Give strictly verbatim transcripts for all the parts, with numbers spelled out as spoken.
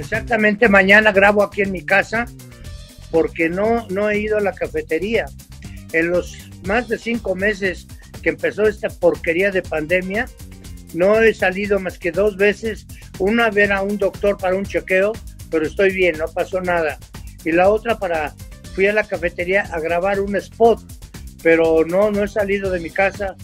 Exactamente, mañana grabo aquí en mi casa porque no, no he ido a la cafetería. En los más de cinco meses que empezó esta porquería de pandemia, no he salido más que dos veces, una a ver a un doctor para un chequeo, pero estoy bien, no pasó nada. Y la otra para, fui a la cafetería a grabar un spot, pero no, no he salido de mi casa.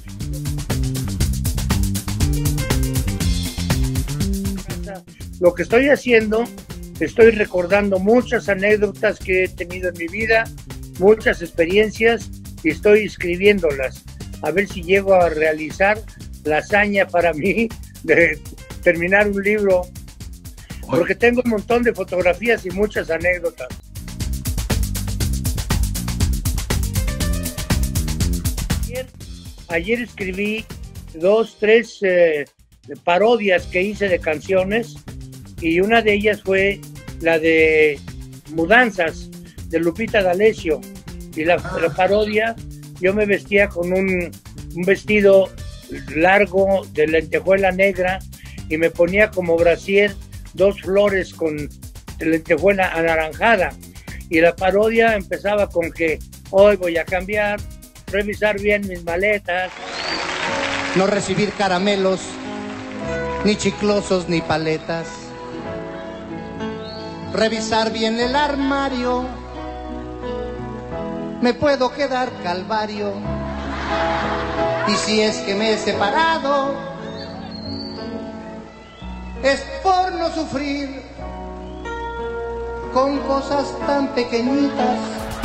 Lo que estoy haciendo, estoy recordando muchas anécdotas que he tenido en mi vida, muchas experiencias, y estoy escribiéndolas. A ver si llego a realizar la hazaña para mí de terminar un libro, porque tengo un montón de fotografías y muchas anécdotas. Ayer, ayer escribí dos, tres eh, parodias que hice de canciones, y una de ellas fue la de Mudanzas, de Lupita D'Alessio, y la, la parodia, yo me vestía con un, un vestido largo de lentejuela negra y me ponía como brasier dos flores con lentejuela anaranjada, y la parodia empezaba con que hoy voy a cambiar, revisar bien mis maletas, no recibir caramelos, ni chiclosos ni paletas, revisar bien el armario, me puedo quedar calvario, y si es que me he separado, es por no sufrir con cosas tan pequeñitas.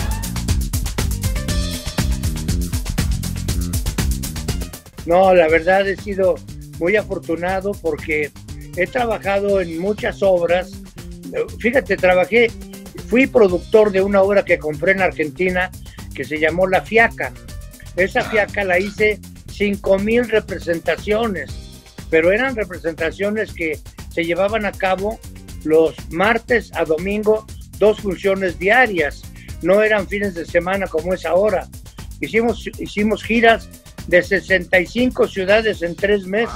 No, la verdad he sido muy afortunado porque he trabajado en muchas obras. Fíjate, trabajé, fui productor de una obra que compré en Argentina que se llamó La Fiaca. Esa fiaca la hice cinco mil representaciones, pero eran representaciones que se llevaban a cabo los martes a domingo, dos funciones diarias, no eran fines de semana como es ahora. Hicimos, hicimos giras de sesenta y cinco ciudades en tres meses.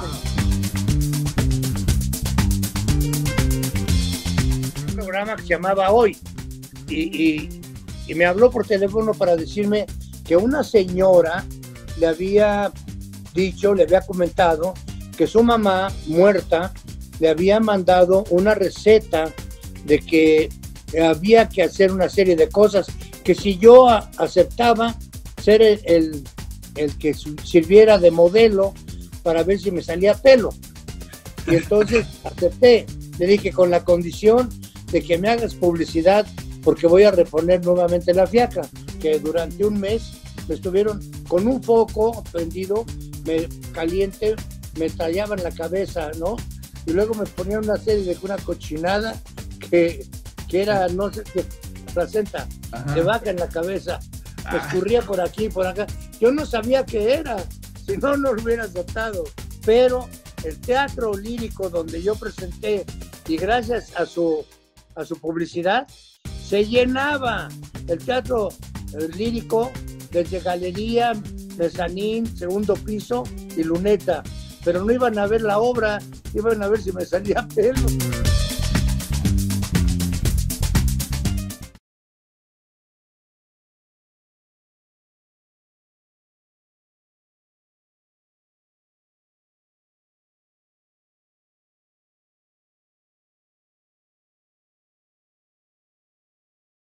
Un programa que se llamaba Hoy, y, y, y me habló por teléfono para decirme que una señora le había dicho, le había comentado que su mamá muerta le había mandado una receta de que había que hacer una serie de cosas, que si yo a, aceptaba ser el, el, el que sirviera de modelo para ver si me salía pelo. Y entonces acepté, le dije con la condición de que me hagas publicidad porque voy a reponer nuevamente la fiaca, que durante un mes me estuvieron con un foco prendido, me, caliente, me tallaban la cabeza, ¿no? Y luego me ponían una serie de una cochinada que, que era, no sé, que placenta, Ajá. de vaca en la cabeza, me escurría por aquí, por acá. Yo no sabía qué era, si no, no lo hubiera aceptado. Pero el teatro lírico donde yo presenté, y gracias a su, a su publicidad, se llenaba el teatro lírico desde galería, mezanín, segundo piso y luneta, pero no iban a ver la obra, iban a ver si me salía pelo.